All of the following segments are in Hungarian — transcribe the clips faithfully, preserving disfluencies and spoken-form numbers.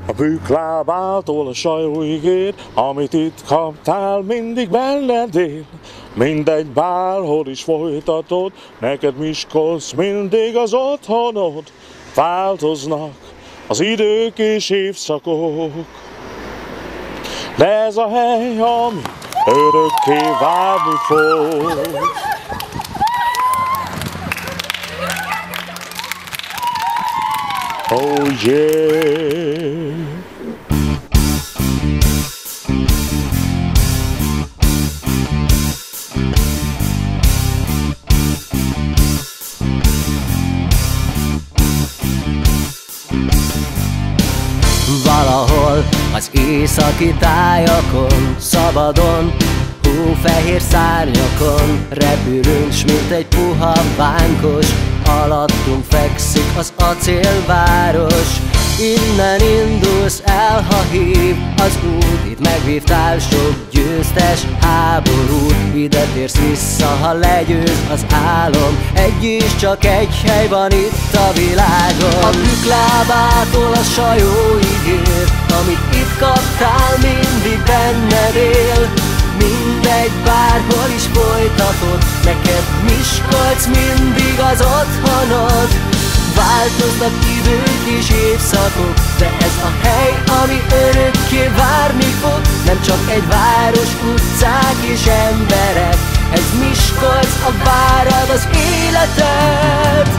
A büklábától a sajóig ér, amit itt kaptál, mindig benned él. Mindegy, bárhol is folytatod, neked Miskolc mindig az otthonod. Változnak az idők és évszakok, de ez a hely, ami örökké várni fog. Oh yeah! Valahol az északi tájakon, szabadon, hófehér szárnyakon repülünk, s mint egy puha vánkos, alattunk fekszik az acélváros. Innen indulsz el, ha hív az út, itt megvívtál sok győztes háborút. Ide térsz vissza, ha legyőz az álom, egy és csak egy hely van itt a világon. A büklábától a sajóig ér, amit itt kaptál, mindig benned él. Mindegy, bárhol is folytatod, neked Miskolc mindig az otthonod. Változnak idők és évszakok, de ez a hely, ami örökké várni fog. Nem csak egy város, utcák és emberek, ez Miskolc, a várad az életed.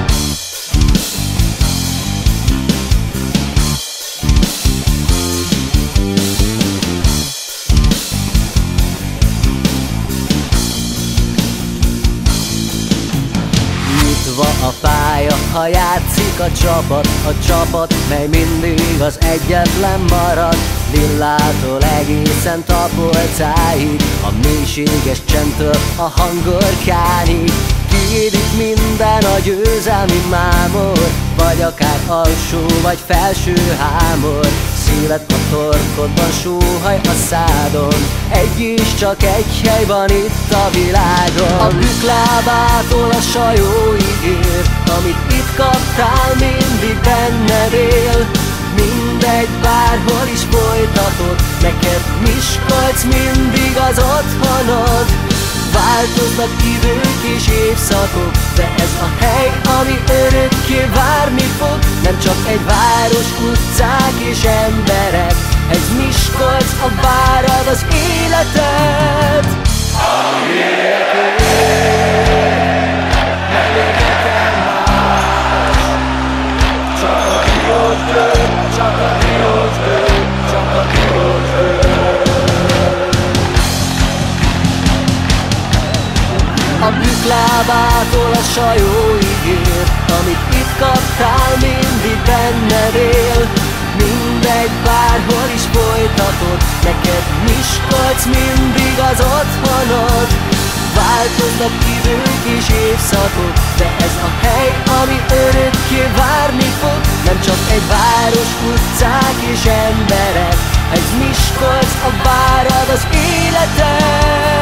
A pálya, ha játszik a csapat, a csapat, mely mindig az egyetlen marad. Villától egészen Tapolcáig, a mélységes csendtől a hangorkányig. Kiéd itt minden a győzelmi mámor, vagy akár alsó vagy felső hámor. Szíved a torkodban, sóhaj a szádon, egy és csak egy hely van itt a világon. A büklábától a sajóig ér, amit itt kaptál, mindig benned él. Mindegy, bárhol is folytatod, neked Miskolc mindig az otthonod. Változnak idők és évszakok, de ez a hely, ami örökké várni fog. Nem csak egy város, utcák és emberek, ez Miskolc, a várad az életed. A életed nem érdekel más, csak a tiód dől, csak a tiód dől, csak a tiód dől. A büklábától a sajóig ér, amit itt kaptál, mindig benned él. Mindegy, bárhol is folytatod, neked Miskolc mindig az otthonod. Változnak idők és évszakok, de ez a hely, ami örökké várni fog. Nem csak egy város, utcák és emberek, ez Miskolc, a várad az életed.